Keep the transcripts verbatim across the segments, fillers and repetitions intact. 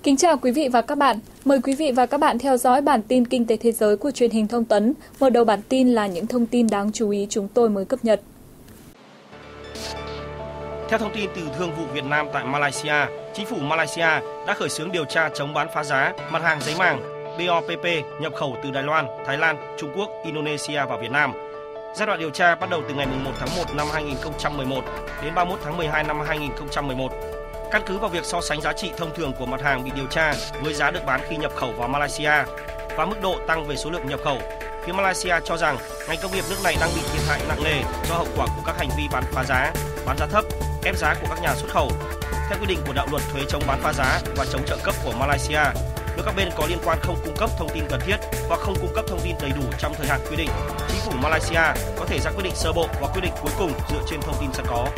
Kính chào quý vị và các bạn. Mời quý vị và các bạn theo dõi bản tin Kinh tế Thế giới của truyền hình Thông tấn. Mở đầu bản tin là những thông tin đáng chú ý chúng tôi mới cập nhật. Theo thông tin từ Thương vụ Việt Nam tại Malaysia, chính phủ Malaysia đã khởi xướng điều tra chống bán phá giá mặt hàng giấy màng bê o pê pê nhập khẩu từ Đài Loan, Thái Lan, Trung Quốc, Indonesia vào Việt Nam. Giai đoạn điều tra bắt đầu từ ngày mùng một tháng một năm hai nghìn không trăm mười một đến ba mươi mốt tháng mười hai năm hai nghìn không trăm mười một. Căn cứ vào việc so sánh giá trị thông thường của mặt hàng bị điều tra với giá được bán khi nhập khẩu vào Malaysia và mức độ tăng về số lượng nhập khẩu, phía Malaysia cho rằng ngành công nghiệp nước này đang bị thiệt hại nặng nề do hậu quả của các hành vi bán phá giá, bán giá thấp, ép giá của các nhà xuất khẩu. Theo quy định của đạo luật thuế chống bán phá giá và chống trợ cấp của Malaysia, nếu các bên có liên quan không cung cấp thông tin cần thiết hoặc không cung cấp thông tin đầy đủ trong thời hạn quy định, chính phủ Malaysia có thể ra quyết định sơ bộ hoặc quyết định cuối cùng dựa trên thông tin sẵn có.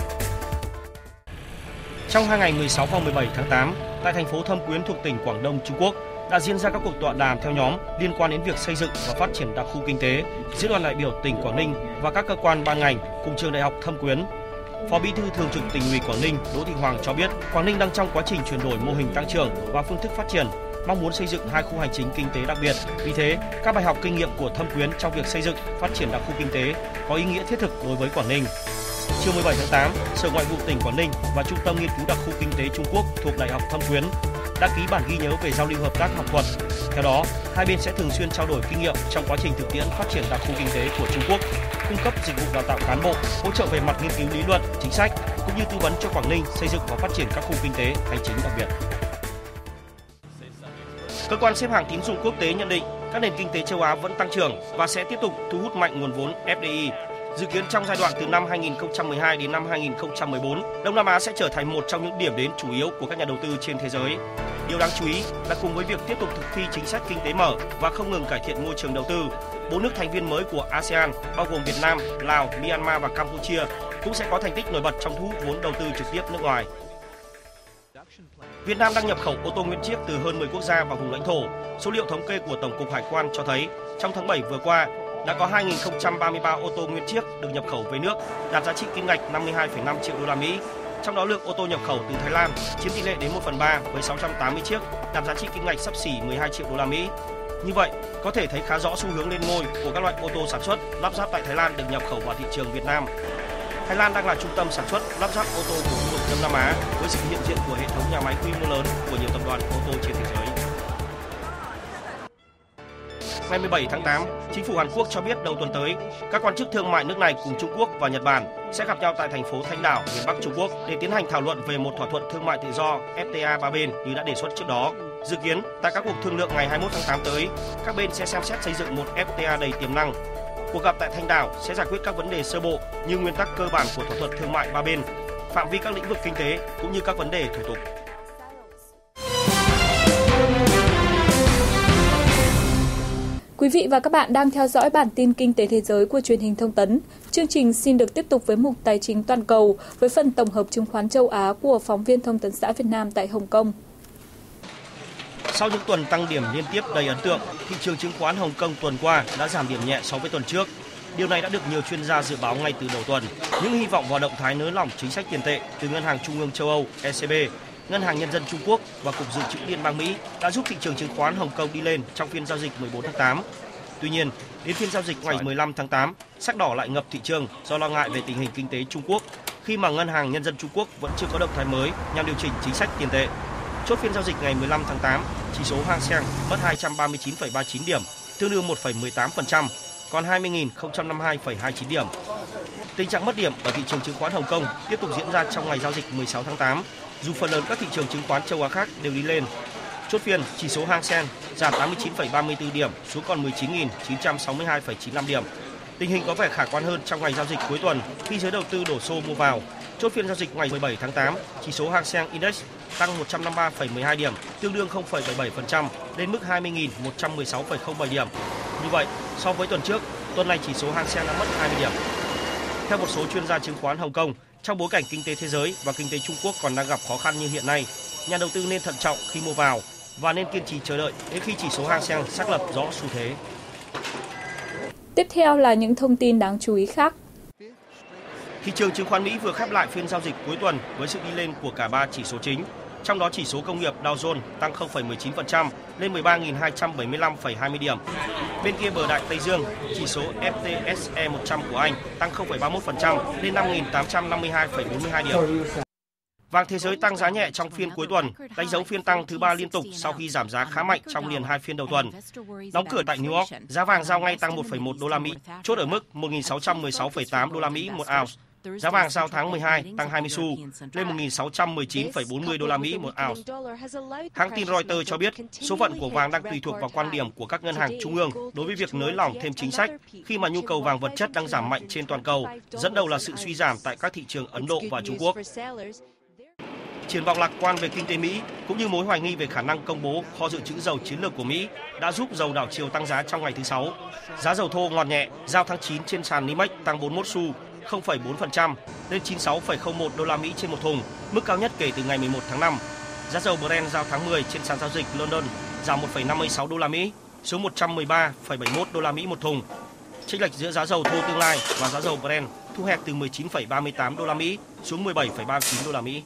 Trong hai ngày mười sáu và mười bảy tháng tám, tại thành phố Thâm Quyến thuộc tỉnh Quảng Đông, Trung Quốc, đã diễn ra các cuộc tọa đàm theo nhóm liên quan đến việc xây dựng và phát triển đặc khu kinh tế giữa đoàn đại biểu tỉnh Quảng Ninh và các cơ quan ban ngành cùng trường đại học Thâm Quyến. Phó Bí thư Thường trực Tỉnh ủy Quảng Ninh Đỗ Thị Hoàng cho biết, Quảng Ninh đang trong quá trình chuyển đổi mô hình tăng trưởng và phương thức phát triển, mong muốn xây dựng hai khu hành chính kinh tế đặc biệt. Vì thế, các bài học kinh nghiệm của Thâm Quyến trong việc xây dựng, phát triển đặc khu kinh tế có ý nghĩa thiết thực đối với Quảng Ninh. Chiều mười bảy tháng tám, Sở Ngoại vụ tỉnh Quảng Ninh và Trung tâm Nghiên cứu Đặc khu Kinh tế Trung Quốc thuộc Đại học Thâm Quyến đã ký bản ghi nhớ về giao lưu hợp tác học thuật. Theo đó, hai bên sẽ thường xuyên trao đổi kinh nghiệm trong quá trình thực tiễn phát triển đặc khu kinh tế của Trung Quốc, cung cấp dịch vụ đào tạo cán bộ, hỗ trợ về mặt nghiên cứu lý luận, chính sách, cũng như tư vấn cho Quảng Ninh xây dựng và phát triển các khu kinh tế hành chính đặc biệt. Cơ quan xếp hạng tín dụng quốc tế nhận định các nền kinh tế châu Á vẫn tăng trưởng và sẽ tiếp tục thu hút mạnh nguồn vốn ép đê i. Dự kiến trong giai đoạn từ năm hai nghìn không trăm mười hai đến năm hai nghìn không trăm mười bốn, Đông Nam Á sẽ trở thành một trong những điểm đến chủ yếu của các nhà đầu tư trên thế giới. Điều đáng chú ý là cùng với việc tiếp tục thực thi chính sách kinh tế mở và không ngừng cải thiện môi trường đầu tư, bốn nước thành viên mới của a sê an bao gồm Việt Nam, Lào, Myanmar và Campuchia cũng sẽ có thành tích nổi bật trong thu hút vốn đầu tư trực tiếp nước ngoài. Việt Nam đang nhập khẩu ô tô nguyên chiếc từ hơn mười quốc gia và vùng lãnh thổ. Số liệu thống kê của Tổng cục Hải quan cho thấy trong tháng bảy vừa qua đã có hai nghìn không trăm ba mươi ba ô tô nguyên chiếc được nhập khẩu về nước, đạt giá trị kim ngạch năm mươi hai phẩy năm triệu đô la Mỹ. Trong đó lượng ô tô nhập khẩu từ Thái Lan chiếm tỷ lệ đến một phần ba với sáu trăm tám mươi chiếc, đạt giá trị kim ngạch xấp xỉ mười hai triệu đô la Mỹ. Như vậy, có thể thấy khá rõ xu hướng lên ngôi của các loại ô tô sản xuất lắp ráp tại Thái Lan được nhập khẩu vào thị trường Việt Nam. Thái Lan đang là trung tâm sản xuất lắp ráp ô tô của khu vực Đông Nam Á với sự hiện diện của hệ thống nhà máy quy mô lớn của nhiều tập đoàn ô tô trên thế giới. Ngày mười bảy tháng tám, chính phủ Hàn Quốc cho biết đầu tuần tới, các quan chức thương mại nước này cùng Trung Quốc và Nhật Bản sẽ gặp nhau tại thành phố Thanh Đảo, miền Bắc Trung Quốc để tiến hành thảo luận về một thỏa thuận thương mại tự do ép tê a ba bên như đã đề xuất trước đó. Dự kiến, tại các cuộc thương lượng ngày hai mươi mốt tháng tám tới, các bên sẽ xem xét xây dựng một ép tê a đầy tiềm năng. Cuộc gặp tại Thanh Đảo sẽ giải quyết các vấn đề sơ bộ như nguyên tắc cơ bản của thỏa thuận thương mại ba bên, phạm vi các lĩnh vực kinh tế cũng như các vấn đề thủ tục. Quý vị và các bạn đang theo dõi bản tin Kinh tế Thế giới của truyền hình Thông tấn. Chương trình xin được tiếp tục với mục Tài chính toàn cầu với phần tổng hợp chứng khoán châu Á của phóng viên Thông tấn xã Việt Nam tại Hồng Kông. Sau những tuần tăng điểm liên tiếp đầy ấn tượng, thị trường chứng khoán Hồng Kông tuần qua đã giảm điểm nhẹ so với tuần trước. Điều này đã được nhiều chuyên gia dự báo ngay từ đầu tuần. Những hy vọng vào động thái nới lỏng chính sách tiền tệ từ Ngân hàng Trung ương châu Âu E C B, Ngân hàng Nhân dân Trung Quốc và Cục Dự trữ Liên bang Mỹ đã giúp thị trường chứng khoán Hồng Kông đi lên trong phiên giao dịch mười bốn tháng tám. Tuy nhiên, đến phiên giao dịch ngày mười lăm tháng tám, sắc đỏ lại ngập thị trường do lo ngại về tình hình kinh tế Trung Quốc, khi mà Ngân hàng Nhân dân Trung Quốc vẫn chưa có động thái mới nhằm điều chỉnh chính sách tiền tệ. Chốt phiên giao dịch ngày mười lăm tháng tám, chỉ số Hang Seng mất hai trăm ba mươi chín phẩy ba chín điểm, tương đương một phẩy mười tám phần trăm, còn hai mươi nghìn không trăm năm mươi hai phẩy hai chín điểm. Tình trạng mất điểm ở thị trường chứng khoán Hồng Kông tiếp tục diễn ra trong ngày giao dịch mười sáu tháng tám, dù phần lớn các thị trường chứng khoán châu Á khác đều đi lên. Chốt phiên, chỉ số Hang Seng giảm tám mươi chín phẩy ba mươi tư điểm xuống còn mười chín nghìn chín trăm sáu mươi hai phẩy chín lăm điểm. Tình hình có vẻ khả quan hơn trong ngày giao dịch cuối tuần khi giới đầu tư đổ xô mua vào. Chốt phiên giao dịch ngày mười bảy tháng tám, chỉ số Hang Seng Index tăng một trăm năm mươi ba phẩy mười hai điểm, tương đương không phẩy bảy mươi bảy phần trăm lên mức hai mươi nghìn một trăm mười sáu phẩy không bảy điểm. Như vậy, so với tuần trước, tuần này chỉ số Hang Seng đã mất hai mươi điểm. Theo một số chuyên gia chứng khoán Hồng Kông, trong bối cảnh kinh tế thế giới và kinh tế Trung Quốc còn đang gặp khó khăn như hiện nay, nhà đầu tư nên thận trọng khi mua vào và nên kiên trì chờ đợi đến khi chỉ số Hang Seng xác lập rõ xu thế. Tiếp theo là những thông tin đáng chú ý khác. Thị trường chứng khoán Mỹ vừa khép lại phiên giao dịch cuối tuần với sự đi lên của cả ba chỉ số chính. Trong đó chỉ số công nghiệp Dow Jones tăng không phẩy mười chín phần trăm lên mười ba nghìn hai trăm bảy mươi lăm phẩy hai mươi điểm. Bên kia bờ Đại Tây Dương, chỉ số F T S E một trăm của Anh tăng không phẩy ba mươi mốt phần trăm lên năm nghìn tám trăm năm mươi hai phẩy bốn mươi hai điểm. Vàng thế giới tăng giá nhẹ trong phiên cuối tuần, đánh dấu phiên tăng thứ ba liên tục sau khi giảm giá khá mạnh trong liền hai phiên đầu tuần. Đóng cửa tại New York, giá vàng giao ngay tăng một phẩy một đô la Mỹ, chốt ở mức một nghìn sáu trăm mười sáu phẩy tám đô la Mỹ một ounce. Giá vàng giao tháng mười hai tăng hai mươi xu lên một nghìn sáu trăm mười chín phẩy bốn mươi đô la Mỹ một ounce. Hãng tin Reuters cho biết số phận của vàng đang tùy thuộc vào quan điểm của các ngân hàng trung ương đối với việc nới lỏng thêm chính sách khi mà nhu cầu vàng vật chất đang giảm mạnh trên toàn cầu, dẫn đầu là sự suy giảm tại các thị trường Ấn Độ và Trung Quốc. Triển vọng lạc quan về kinh tế Mỹ cũng như mối hoài nghi về khả năng công bố kho dự trữ dầu chiến lược của Mỹ đã giúp dầu đảo chiều tăng giá trong ngày thứ Sáu. Giá dầu thô ngọt nhẹ giao tháng chín trên sàn Nimex tăng bốn mươi mốt xu, không phẩy bốn phần trăm lên chín mươi sáu phẩy không một đô la Mỹ trên một thùng, mức cao nhất kể từ ngày mười một tháng năm. Giá dầu Brent giao tháng mười trên sàn giao dịch London giảm một phẩy năm mươi sáu đô la Mỹ xuống một trăm mười ba phẩy bảy mươi mốt đô la Mỹ một thùng. Chênh lệch giữa giá dầu thô tương lai và giá dầu Brent thu hẹp từ mười chín phẩy ba mươi tám đô la Mỹ xuống mười bảy phẩy ba mươi chín đô la Mỹ.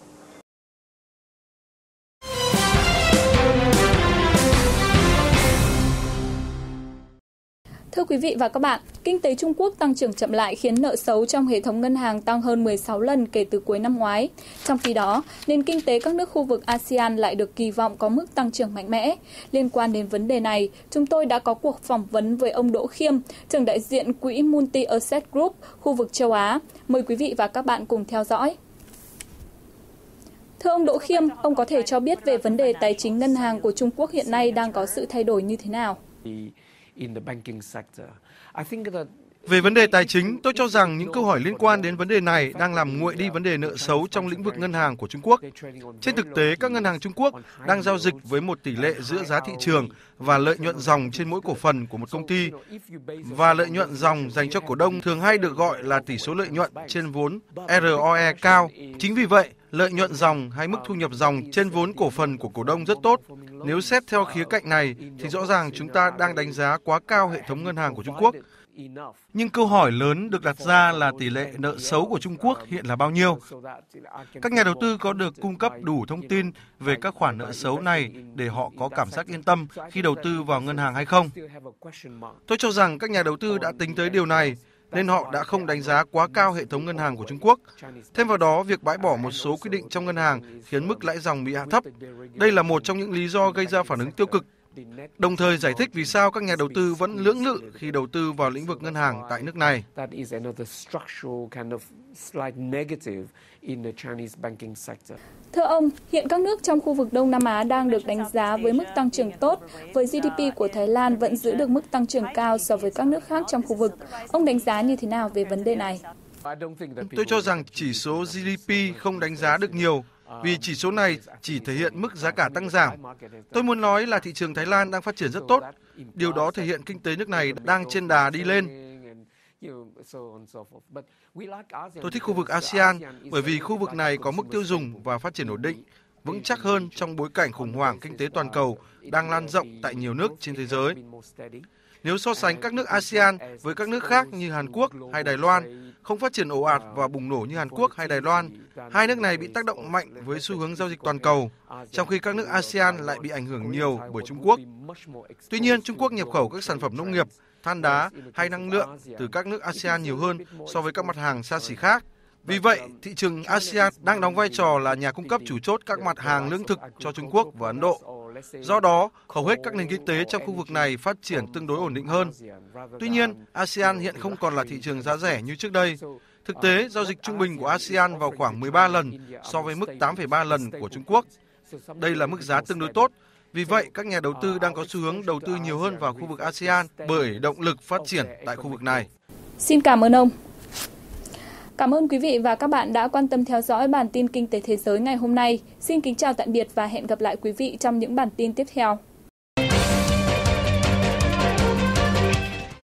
Thưa quý vị và các bạn, kinh tế Trung Quốc tăng trưởng chậm lại khiến nợ xấu trong hệ thống ngân hàng tăng hơn mười sáu lần kể từ cuối năm ngoái. Trong khi đó, nền kinh tế các nước khu vực a sê an lại được kỳ vọng có mức tăng trưởng mạnh mẽ. Liên quan đến vấn đề này, chúng tôi đã có cuộc phỏng vấn với ông Đỗ Khiêm, trưởng đại diện quỹ Multi Asset Group khu vực châu Á. Mời quý vị và các bạn cùng theo dõi. Thưa ông Đỗ Khiêm, ông có thể cho biết về vấn đề tài chính ngân hàng của Trung Quốc hiện nay đang có sự thay đổi như thế nào? Về vấn đề tài chính, tôi cho rằng những câu hỏi liên quan đến vấn đề này đang làm nguội đi vấn đề nợ xấu trong lĩnh vực ngân hàng của Trung Quốc. Trên thực tế, các ngân hàng Trung Quốc đang giao dịch với một tỷ lệ giữa giá thị trường và lợi nhuận dòng trên mỗi cổ phần của một công ty. Và lợi nhuận dòng dành cho cổ đông thường hay được gọi là tỷ số lợi nhuận trên vốn R O E cao. Chính vì vậy, lợi nhuận dòng hay mức thu nhập dòng trên vốn cổ phần của cổ đông rất tốt. Nếu xét theo khía cạnh này, thì rõ ràng chúng ta đang đánh giá quá cao hệ thống ngân hàng của Trung Quốc. Nhưng câu hỏi lớn được đặt ra là tỷ lệ nợ xấu của Trung Quốc hiện là bao nhiêu? Các nhà đầu tư có được cung cấp đủ thông tin về các khoản nợ xấu này để họ có cảm giác yên tâm khi đầu tư vào ngân hàng hay không? Tôi cho rằng các nhà đầu tư đã tính tới điều này, nên họ đã không đánh giá quá cao hệ thống ngân hàng của Trung Quốc. Thêm vào đó, việc bãi bỏ một số quy định trong ngân hàng khiến mức lãi dòng bị hạ thấp. Đây là một trong những lý do gây ra phản ứng tiêu cực, đồng thời giải thích vì sao các nhà đầu tư vẫn lưỡng lự khi đầu tư vào lĩnh vực ngân hàng tại nước này. Thưa ông, hiện các nước trong khu vực Đông Nam Á đang được đánh giá với mức tăng trưởng tốt, với G D P của Thái Lan vẫn giữ được mức tăng trưởng cao so với các nước khác trong khu vực. Ông đánh giá như thế nào về vấn đề này? Tôi cho rằng chỉ số G D P không đánh giá được nhiều, vì chỉ số này chỉ thể hiện mức giá cả tăng giảm. Tôi muốn nói là thị trường Thái Lan đang phát triển rất tốt. Điều đó thể hiện kinh tế nước này đang trên đà đi lên. Tôi thích khu vực a sê an bởi vì khu vực này có mức tiêu dùng và phát triển ổn định, vững chắc hơn trong bối cảnh khủng hoảng kinh tế toàn cầu đang lan rộng tại nhiều nước trên thế giới. Nếu so sánh các nước a sê an với các nước khác như Hàn Quốc hay Đài Loan, không phát triển ồ ạt và bùng nổ như Hàn Quốc hay Đài Loan, hai nước này bị tác động mạnh với xu hướng giao dịch toàn cầu, trong khi các nước a sê an lại bị ảnh hưởng nhiều bởi Trung Quốc. Tuy nhiên, Trung Quốc nhập khẩu các sản phẩm nông nghiệp, than đá hay năng lượng từ các nước a sê an nhiều hơn so với các mặt hàng xa xỉ khác. Vì vậy, thị trường a sê an đang đóng vai trò là nhà cung cấp chủ chốt các mặt hàng lương thực cho Trung Quốc và Ấn Độ. Do đó, hầu hết các nền kinh tế trong khu vực này phát triển tương đối ổn định hơn. Tuy nhiên, a sê an hiện không còn là thị trường giá rẻ như trước đây. Thực tế, giao dịch trung bình của a sê an vào khoảng mười ba lần so với mức tám phẩy ba lần của Trung Quốc. Đây là mức giá tương đối tốt. Vì vậy, các nhà đầu tư đang có xu hướng đầu tư nhiều hơn vào khu vực a sê an bởi động lực phát triển tại khu vực này. Xin cảm ơn ông. Cảm ơn quý vị và các bạn đã quan tâm theo dõi bản tin Kinh tế Thế giới ngày hôm nay. Xin kính chào tạm biệt và hẹn gặp lại quý vị trong những bản tin tiếp theo.